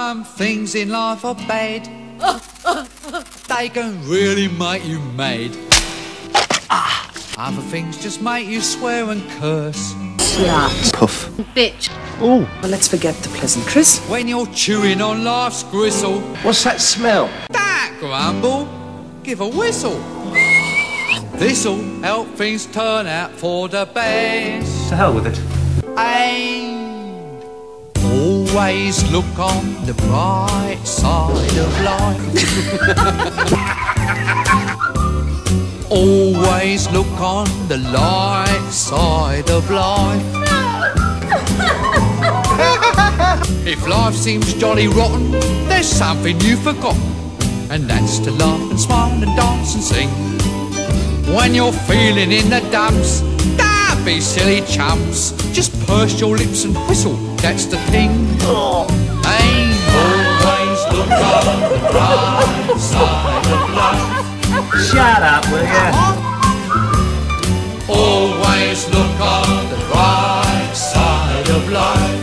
Some things in life are bad. They can really make you mad. Other things just make you swear and curse. Slut. Puff. Bitch. Oh. Well, let's forget the pleasantries. When you're chewing on life's gristle. What's that smell? That grumble. Give a whistle. This'll help things turn out for the best. To hell with it. And always look on the bright side of life. Always look on the light side of life. If life seems jolly rotten, there's something you've forgotten, and that's to laugh and smile and dance and sing. When you're feeling in the dumps, don't be silly chumps. Just purse your lips and whistle, that's the thing. And always look on the bright side of life. Shut up, will ya? Always look on the bright side of life.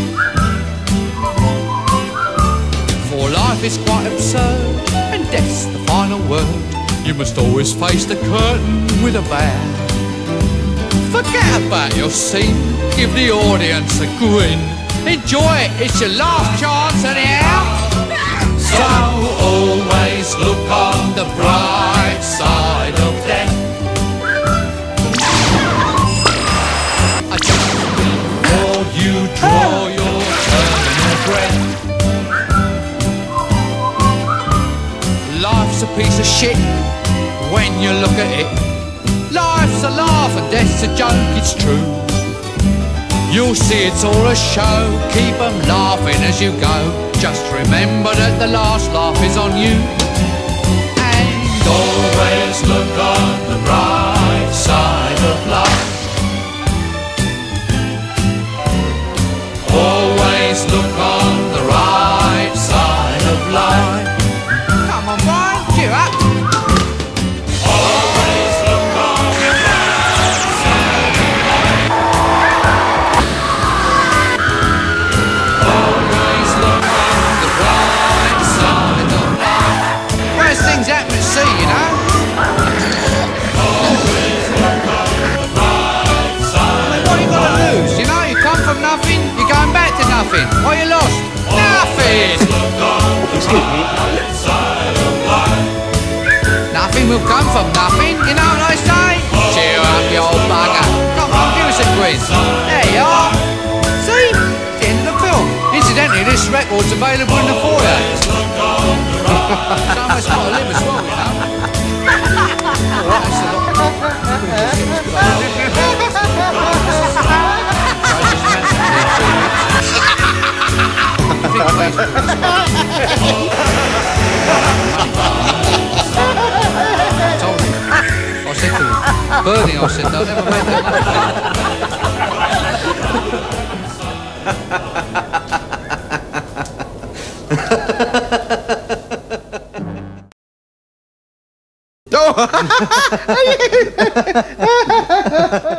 For life is quite absurd, and death's the final word. You must always face the curtain with a bow. Forget about your scene, give the audience a grin. Enjoy it, it's your last chance anyhow. So always look on the bright side of death. Just before you draw your terminal breath. Life's a piece of shit when you look at it. Life's a laugh and death's a joke, it's true. You'll see it's all a show, keep 'em laughing as you go. Just remember that the last laugh is on you. And always look on the bright side of life. Always look on the right side of life. Come on, Brian, cheer up. Always look on the right side of life. Always look on the right side of life. Worst things happen at sea, you know. Always look on the right side. I mean, what you got to lose? You know, you come from nothing, you're going back to nothing. What you lost? Nothing. Excuse me. Nothing will come from nothing, you know what I say? Cheer up, you old bugger. Come on, give us a quiz. There you are. See? It's the end of the film. Incidentally, this record's available in the foyer. Someone's got to live as well, you know. Oh, that's a lot. I said to him, Bernie, I said, they'll never make that money back.